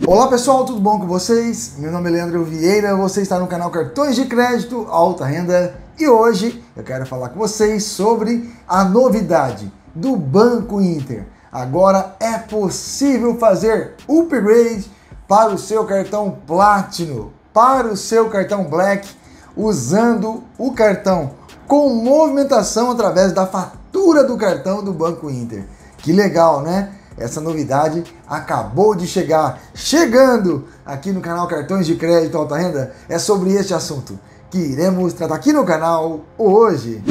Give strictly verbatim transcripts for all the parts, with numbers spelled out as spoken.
Olá pessoal, tudo bom com vocês? Meu nome é Leandro Vieira, você está no canal Cartões de Crédito Alta Renda e hoje eu quero falar com vocês sobre a novidade do Banco Inter. Agora é possível fazer upgrade para o seu cartão Platinum, para o seu cartão Black, usando o cartão com movimentação através da fatura do cartão do Banco Inter. Que legal, né? Essa novidade acabou de chegar. Chegando aqui no canal Cartões de Crédito Alta Renda, é sobre este assunto que iremos tratar aqui no canal hoje.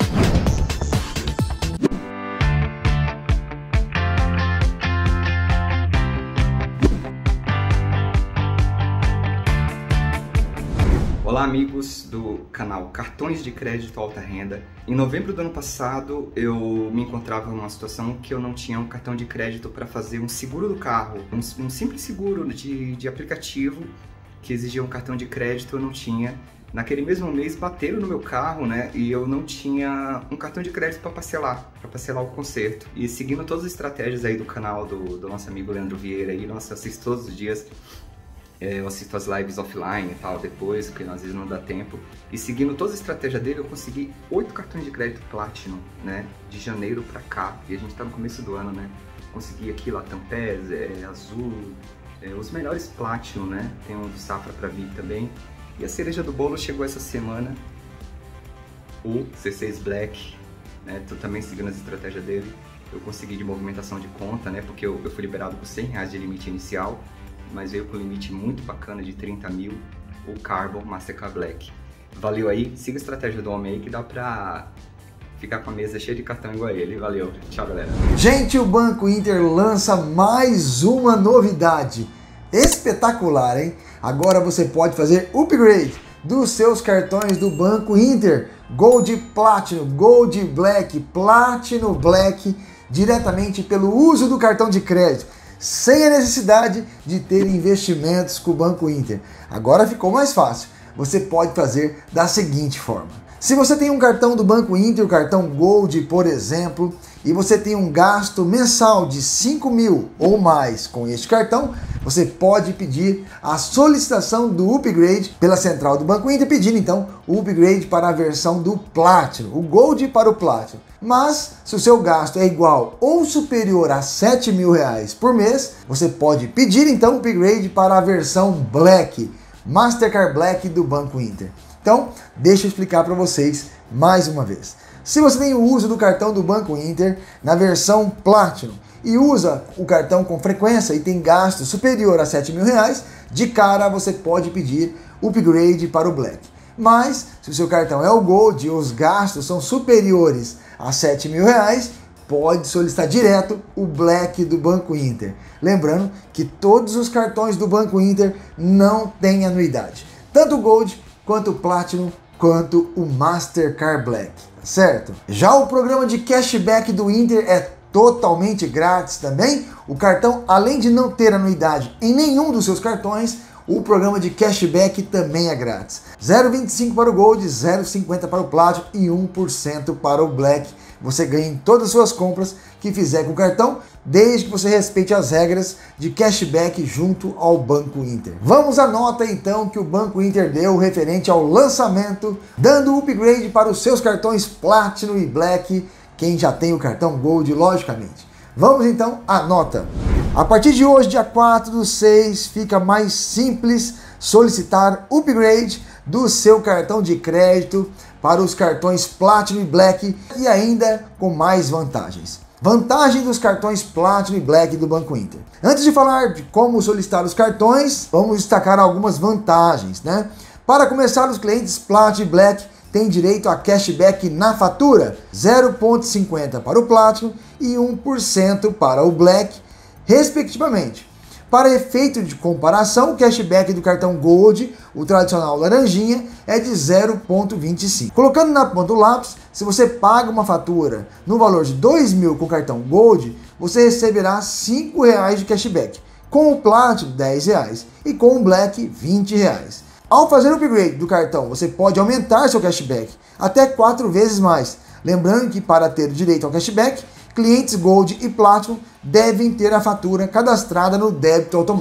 Olá amigos do canal Cartões de Crédito Alta Renda. Em novembro do ano passado eu me encontrava numa situação que eu não tinha um cartão de crédito para fazer um seguro do carro, um, um simples seguro de, de aplicativo que exigia um cartão de crédito, eu não tinha. Naquele mesmo mês bateram no meu carro, né, e eu não tinha um cartão de crédito para parcelar, para parcelar o conserto. E seguindo todas as estratégias aí do canal do, do nosso amigo Leandro Vieira, aí, nossa, eu assisto todos os dias. Eu assisto as lives offline e tal, depois, porque às vezes não dá tempo. E seguindo toda a estratégia dele, eu consegui oito cartões de crédito Platinum, né? De janeiro pra cá. E a gente tá no começo do ano, né? Consegui aqui Latam Pes, é, Azul, é, os melhores Platinum, né? Tem um do Safra pra vir também. E a cereja do bolo chegou essa semana, o C seis Black, né? Tô também seguindo as estratégias dele. Eu consegui de movimentação de conta, né? Porque eu, eu fui liberado por cem reais de limite inicial, mas veio com um limite muito bacana de trinta mil, o Carbon Mastercard Black. Valeu aí, siga a estratégia do homem aí que dá pra ficar com a mesa cheia de cartão igual a ele. Valeu, tchau galera. Gente, o Banco Inter lança mais uma novidade espetacular, hein? Agora você pode fazer upgrade dos seus cartões do Banco Inter, Gold Platinum, Gold Black, Platinum Black, diretamente pelo uso do cartão de crédito, sem a necessidade de ter investimentos com o Banco Inter. Agora ficou mais fácil. Você pode fazer da seguinte forma. Se você tem um cartão do Banco Inter, o cartão Gold, por exemplo, e você tem um gasto mensal de cinco mil ou mais com este cartão, você pode pedir a solicitação do upgrade pela central do Banco Inter, pedindo então o upgrade para a versão do Platinum, o Gold para o Platinum. Mas se o seu gasto é igual ou superior a sete mil reais por mês, você pode pedir então o upgrade para a versão Black, Mastercard Black do Banco Inter. Então, deixa eu explicar para vocês mais uma vez. Se você tem o uso do cartão do Banco Inter na versão Platinum e usa o cartão com frequência e tem gasto superior a sete mil reais, de cara você pode pedir upgrade para o Black. Mas, se o seu cartão é o Gold e os gastos são superiores a sete mil reais, pode solicitar direto o Black do Banco Inter. Lembrando que todos os cartões do Banco Inter não têm anuidade. Tanto o Gold, quanto o Platinum, quanto o Mastercard Black, tá certo? Já o programa de cashback do Inter é totalmente grátis também. O cartão, além de não ter anuidade em nenhum dos seus cartões, o programa de cashback também é grátis. zero vírgula vinte e cinco para o Gold, zero vírgula cinquenta para o Platinum e um por cento para o Black. Você ganha em todas as suas compras que fizer com o cartão, desde que você respeite as regras de cashback junto ao Banco Inter. Vamos à nota então que o Banco Inter deu referente ao lançamento, dando upgrade para os seus cartões Platinum e Black, quem já tem o cartão Gold, logicamente. Vamos então à nota. A partir de hoje, dia quatro do seis, fica mais simples solicitar upgrade do seu cartão de crédito para os cartões Platinum e Black e ainda com mais vantagens. Vantagem dos cartões Platinum e Black do Banco Inter. Antes de falar de como solicitar os cartões, vamos destacar algumas vantagens, né? Para começar, os clientes Platinum e Black têm direito a cashback na fatura, zero vírgula cinquenta para o Platinum e um por cento para o Black, respectivamente. Para efeito de comparação, o cashback do cartão Gold, o tradicional laranjinha, é de zero vírgula vinte e cinco. Colocando na ponta do lápis, se você paga uma fatura no valor de dois mil com o cartão Gold, você receberá cinco reais de cashback. Com o Platinum, dez reais. E com o Black, vinte reais. Ao fazer o upgrade do cartão, você pode aumentar seu cashback até quatro vezes mais. Lembrando que para ter direito ao cashback, clientes Gold e Platinum devem ter a fatura cadastrada no débito automático.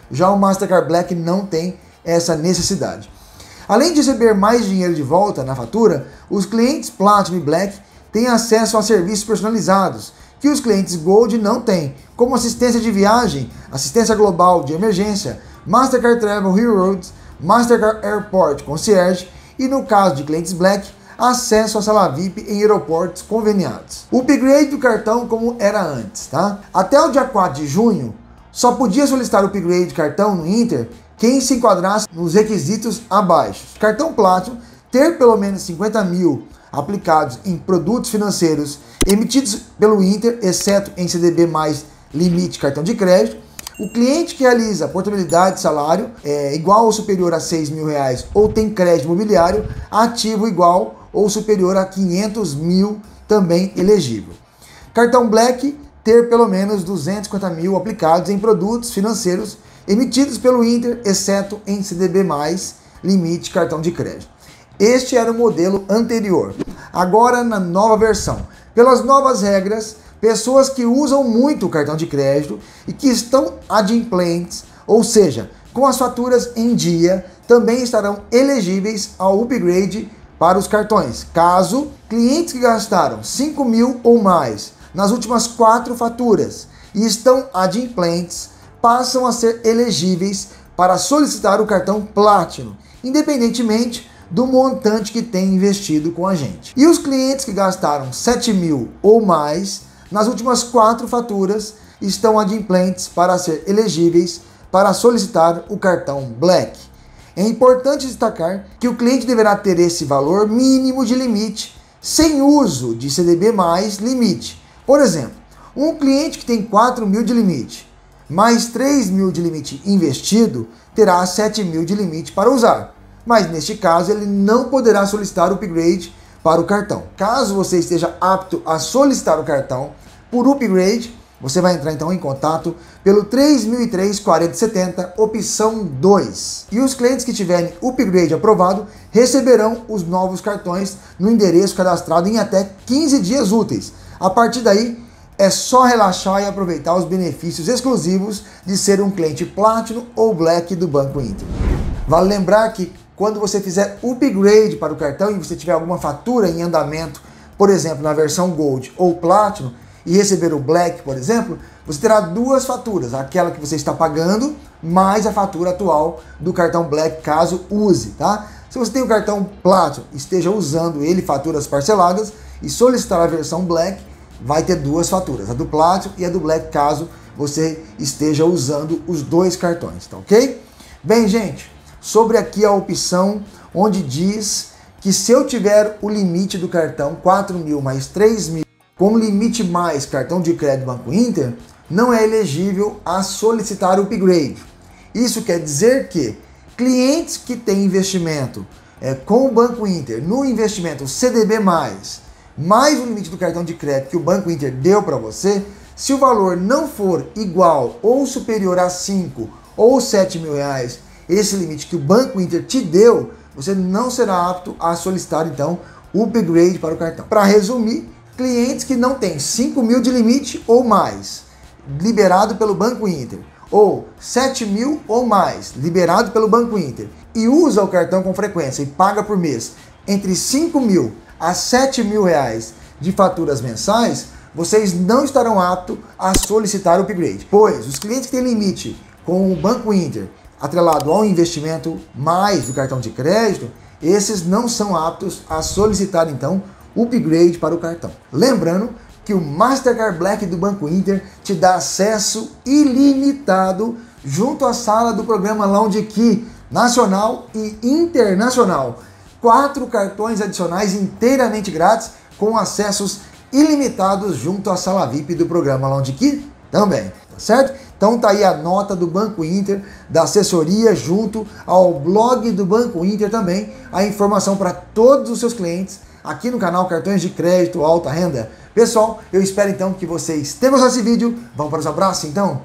Já o Mastercard Black não tem essa necessidade. Além de receber mais dinheiro de volta na fatura, os clientes Platinum e Black têm acesso a serviços personalizados que os clientes Gold não têm, como assistência de viagem, assistência global de emergência, Mastercard Travel Heroes, Mastercard Airport Concierge e, no caso de clientes Black, acesso à sala V I P em aeroportos conveniados. O upgrade do cartão como era antes, tá? Até o dia quatro de junho, só podia solicitar o upgrade de cartão no Inter quem se enquadrasse nos requisitos abaixo. Cartão Platinum, ter pelo menos cinquenta mil aplicados em produtos financeiros emitidos pelo Inter, exceto em C D B mais limite cartão de crédito. O cliente que realiza portabilidade de salário é, igual ou superior a seis mil reais ou tem crédito imobiliário ativo igual ou superior a quinhentos mil, também elegível. Cartão Black, ter pelo menos duzentos e cinquenta mil aplicados em produtos financeiros emitidos pelo Inter, exceto em C D B mais limite cartão de crédito. Este era o modelo anterior. Agora, na nova versão, pelas novas regras, pessoas que usam muito o cartão de crédito e que estão adimplentes, ou seja, com as faturas em dia, também estarão elegíveis ao upgrade para os cartões. Caso clientes que gastaram cinco mil ou mais nas últimas quatro faturas e estão adimplentes, passam a ser elegíveis para solicitar o cartão Platinum, independentemente do montante que tem investido com a gente. E os clientes que gastaram sete mil ou mais nas últimas quatro faturas estão adimplentes para ser elegíveis para solicitar o cartão Black. É importante destacar que o cliente deverá ter esse valor mínimo de limite sem uso de C D B mais limite. Por exemplo, um cliente que tem quatro mil de limite mais três mil de limite investido terá sete mil de limite para usar, mas neste caso ele não poderá solicitar o upgrade para o cartão. Caso você esteja apto a solicitar o cartão por upgrade, você vai entrar então em contato pelo três mil e três, quarenta, setenta, opção dois. E os clientes que tiverem upgrade aprovado receberão os novos cartões no endereço cadastrado em até quinze dias úteis. A partir daí, é só relaxar e aproveitar os benefícios exclusivos de ser um cliente Platinum ou Black do Banco Inter. Vale lembrar que quando você fizer upgrade para o cartão e você tiver alguma fatura em andamento, por exemplo, na versão Gold ou Platinum, e receber o Black, por exemplo, você terá duas faturas, aquela que você está pagando, mais a fatura atual do cartão Black, caso use, tá? Se você tem o cartão Platinum, esteja usando ele, faturas parceladas, e solicitar a versão Black, vai ter duas faturas, a do Platinum e a do Black, caso você esteja usando os dois cartões, tá ok? Bem, gente, sobre aqui a opção onde diz que se eu tiver o limite do cartão quatro mil mais três mil, com limite mais cartão de crédito Banco Inter, não é elegível a solicitar o upgrade. Isso quer dizer que clientes que têm investimento é, com o Banco Inter no investimento C D B mais, mais o limite do cartão de crédito que o Banco Inter deu para você, se o valor não for igual ou superior a cinco ou sete mil reais, esse limite que o Banco Inter te deu, você não será apto a solicitar então o upgrade para o cartão. Para resumir, clientes que não têm cinco mil de limite ou mais, liberado pelo Banco Inter, ou sete mil ou mais, liberado pelo Banco Inter, e usa o cartão com frequência e paga por mês entre cinco mil a sete mil reais de faturas mensais, vocês não estarão aptos a solicitar o upgrade, pois os clientes que têm limite com o Banco Inter atrelado ao investimento mais do cartão de crédito, esses não são aptos a solicitar então o upgrade para o cartão. Lembrando que o Mastercard Black do Banco Inter te dá acesso ilimitado junto à sala do programa Lounge Key nacional e internacional. Quatro cartões adicionais inteiramente grátis com acessos ilimitados junto à sala V I P do programa Lounge Key também, tá certo? Então tá aí a nota do Banco Inter, da assessoria junto ao blog do Banco Inter também, a informação para todos os seus clientes aqui no canal Cartões de Crédito Alta Renda. Pessoal, eu espero então que vocês tenham gostado desse vídeo. Vamos para os abraços então?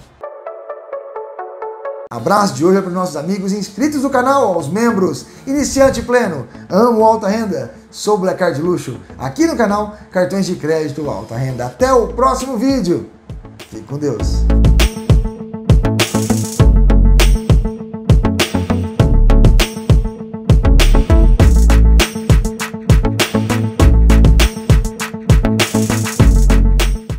Abraço de hoje é para os nossos amigos inscritos do canal, aos membros, iniciante pleno, amo alta renda, sou Black Card Luxo, aqui no canal Cartões de Crédito Alta Renda. Até o próximo vídeo. Fique com Deus.